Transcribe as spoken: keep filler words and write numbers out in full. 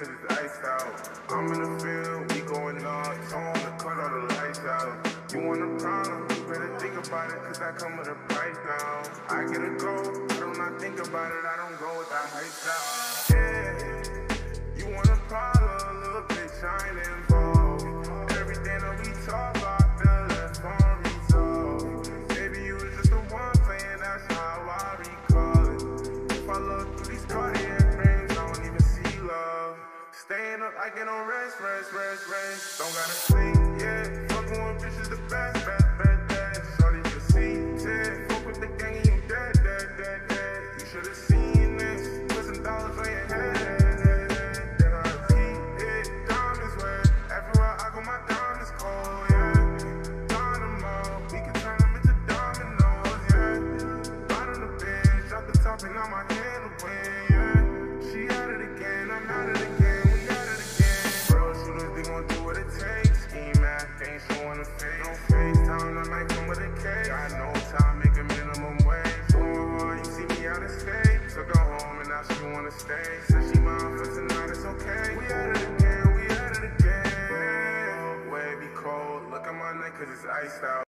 cause it's iced out. I'm in the field, we going nuts. On the cut all the lights out. You want a problem? You better think about it, cause I come with a price now. I get a go, I do not think about it, I don't go with that hype out. Yeah, you want a problem, a little bitch, I ain't involved. Everything that we talk about, feel less on resolve. Baby, you was just the one playing, that's how I recall it. If I look through these Cartier frames, I don't even see love. Staying up, I get on rest, rest, rest, rest. Don't gotta sleep, yeah. Fucking with bitches the best, best, best, best. Shorty just see it. Fuck with the gang and you dead, dead, dead, dead. You should've seen this. Put some dollars on your head. Then I repeat it. Diamonds wet. Everywhere I go, my diamonds cold, yeah. Dynamo, we can turn them into dominoes, yeah. Bottom the bench, drop the top and now my hand to win, yeah. She at it again, I'm at it again. FaceTime, I might come with a cake. Got no time, make a minimum wage. Going hard, you see me out of state. Took her home and now she wanna stay. Said she mine for tonight, it's okay. We at it again, we at it again. Wavy cold, look at my neck cause it's iced out.